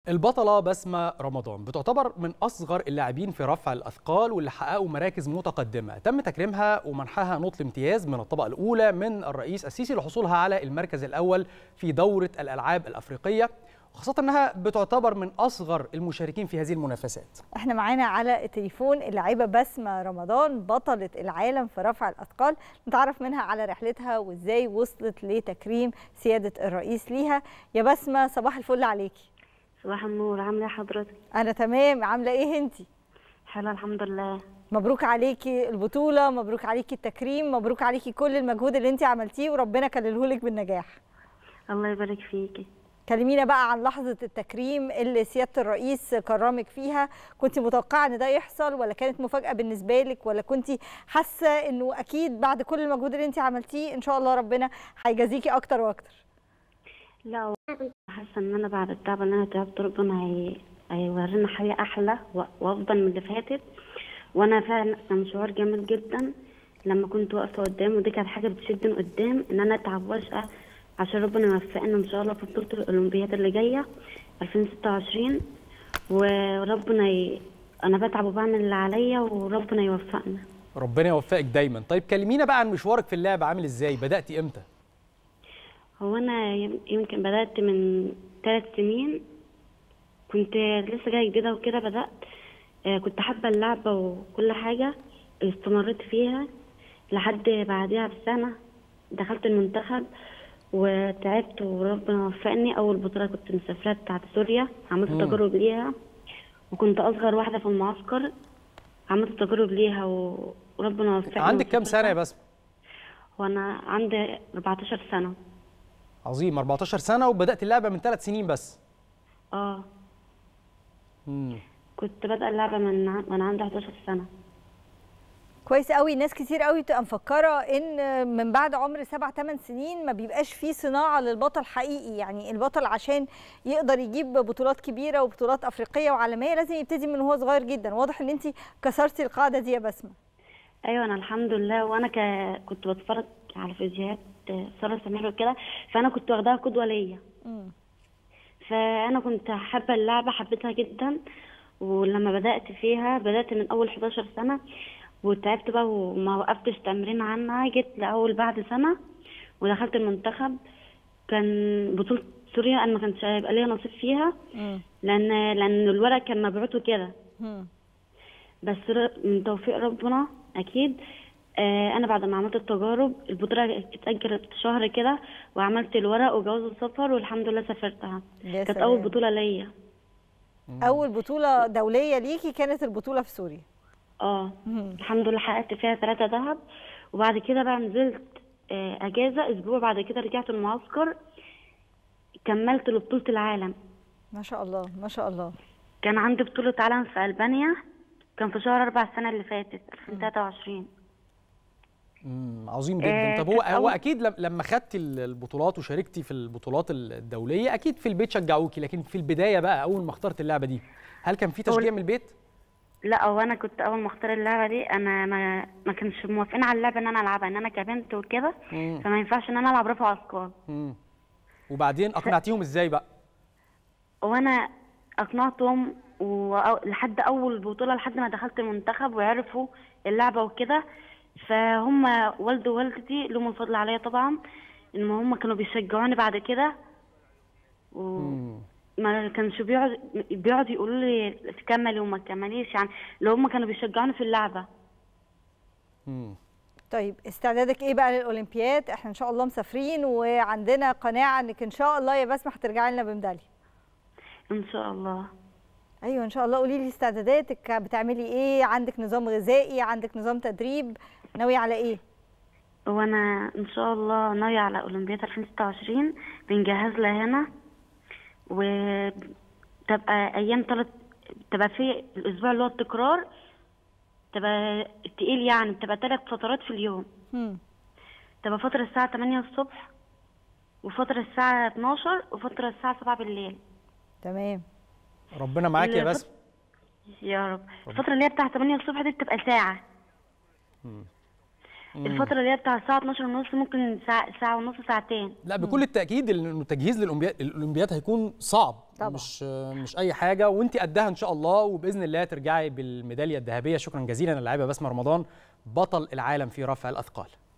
البطلة بسمة رمضان بتعتبر من أصغر اللاعبين في رفع الأثقال واللي حققوا مراكز متقدمة. تم تكريمها ومنحها نطل امتياز من الطبقة الأولى من الرئيس السيسي لحصولها على المركز الأول في دورة الألعاب الأفريقية، وخاصة أنها بتعتبر من أصغر المشاركين في هذه المنافسات. احنا معانا على التليفون اللاعبة بسمة رمضان بطلة العالم في رفع الأثقال، نتعرف منها على رحلتها وإزاي وصلت لتكريم سيادة الرئيس ليها. يا بسمة صباح الفل عليكي. صباح النور، عامله ايه حضرتك؟ انا تمام، عامله ايه انتي؟ حلو الحمد لله. مبروك عليكي البطوله، مبروك عليكي التكريم، مبروك عليكي كل المجهود اللي انتي عملتيه وربنا كللهولك بالنجاح. الله يبارك فيكي. كلمينا بقى عن لحظه التكريم اللي سياده الرئيس كرمك فيها. كنت متوقعه ان ده يحصل ولا كانت مفاجاه بالنسبه لك، ولا كنت حاسه انه اكيد بعد كل المجهود اللي انتي عملتيه ان شاء الله ربنا هيجازيكي اكتر واكتر؟ لا، كنت حاسه ان انا بعد التعب اللي انا تعبت ربنا هيورينا حياه احلى وافضل من اللي فاتت. وانا فعلا كان شعور جميل جدا لما كنت واقفه قدام، ودي كانت حاجه بتشدني قدام ان انا اتعب واشقى عشان ربنا يوفقنا ان شاء الله في بطوله الاولمبياد اللي جايه 2026. وربنا انا بتعب وبعمل اللي عليا وربنا يوفقنا. ربنا يوفقك دايما. طيب كلمينا بقى عن مشوارك في اللعبه، عامل ازاي؟ بدأتي امتى؟ هو أنا يمكن بدأت من 3 سنين، كنت لسه جاية جديدة وكده بدأت. كنت حابة اللعبة وكل حاجة، استمريت فيها لحد بعدها بسنة دخلت المنتخب وتعبت وربنا وفقني. أول بطولة كنت مسافرة بتاعت سوريا، عملت تجارب ليها وكنت أصغر واحدة في المعسكر، عملت تجارب ليها وربنا وفقني. عندك كام سنة يا بسمة؟ وأنا عندي 14 سنة. عظيم، 14 سنة وبدأت اللعبة من 3 سنين بس. كنت بادئة اللعبة من عندي 11 سنة. كويس قوي. ناس كتير قوي تبقى مفكرة ان من بعد عمر 7-8 سنين ما بيبقاش فيه صناعة للبطل حقيقي، يعني البطل عشان يقدر يجيب بطولات كبيرة وبطولات أفريقية وعالمية لازم يبتدي من وهو صغير جدا. واضح ان انت كسرتي القاعدة دي يا بسمة. ايوه انا الحمد لله، وانا كنت بتفرج على فيديوهات سارة سمير وكده، فانا كنت واخداها قدوة ليا. فانا كنت حابة اللعبة، حبيتها جدا، ولما بدأت فيها بدأت من اول 11 سنة وتعبت بقى وما وقفتش تمرين عنها. جيت لأول بعد سنة ودخلت المنتخب. كان بطولة سوريا انا ما كانش هيبقى ليا نصيب فيها لان الورق كان مبعوث وكده، بس من توفيق ربنا اكيد. انا بعد ما عملت التجارب البطوله اتأجلت شهر كده وعملت الورق وجواز السفر والحمد لله سافرتها. كانت اول بطوله ليا. اول بطوله دوليه ليكي كانت البطوله في سوريا؟ الحمد لله حققت فيها 3 ذهب. وبعد كده بقى نزلت اجازه اسبوع، بعد كده رجعت المعسكر كملت لبطوله العالم. ما شاء الله ما شاء الله. كان عندي بطوله عالم في ألبانيا، كان في شهر 4 السنه اللي فاتت 2023. عظيم جدا. طب هو اكيد لما خدتي البطولات وشاركتي في البطولات الدوليه اكيد في البيت شجعوكي، لكن في البدايه بقى اول ما اخترت اللعبه دي هل كان في تشجيع من البيت؟ لا، هو انا كنت اول ما اختار اللعبه دي انا ما كانش موافقين على اللعبه ان انا العبها، ان انا كبنت وكده فما ينفعش ان انا العب رفع اثقال. وبعدين اقنعتيهم ازاي بقى؟ وانا اقنعتهم لحد اول بطوله لحد ما دخلت المنتخب وعرفوا اللعبه وكده. فهم والدي ووالدتي لهم الفضل عليا طبعا، ان هم كانوا بيشجعوني بعد كده ما كانش بيقعدوا يقولوا لي تكملي وما تكمليش، يعني لو هم كانوا بيشجعوني في اللعبه. طيب استعدادك ايه بقى للاولمبياد؟ احنا ان شاء الله مسافرين وعندنا قناعه انك ان شاء الله يا بسمة هترجعي لنا بميداليه. ان شاء الله. ايوه ان شاء الله. قولي لي استعداداتك، بتعملي ايه؟ عندك نظام غذائي؟ عندك نظام تدريب؟ ناويه على ايه؟ وانا ان شاء الله ناويه على اولمبياد 2026 بنجهز لها هنا، وتبقى ايام تبقى في الاسبوع اللي هو التكرار، تبقى تقيل يعني، بتبقى 3 فترات في اليوم. تبقى فتره الساعه 8 الصبح وفتره الساعه 12 وفتره الساعه 7 بالليل. تمام. ربنا معاكي يا بسمة. يا رب. الفتره اللي هي بتاعه 8 الصبح دي بتبقى ساعه. الفترة اللي هي بتاع الساعة 12:30 ممكن ساعة ونص، ساعتين. لا بكل التأكيد انه التجهيز للأولمبياد هيكون صعب، طبعا. مش اي حاجه، وانت قدها ان شاء الله، وباذن الله ترجعي بالميداليه الذهبيه. شكرا جزيلا اللاعبه بسمه رمضان بطل العالم في رفع الاثقال.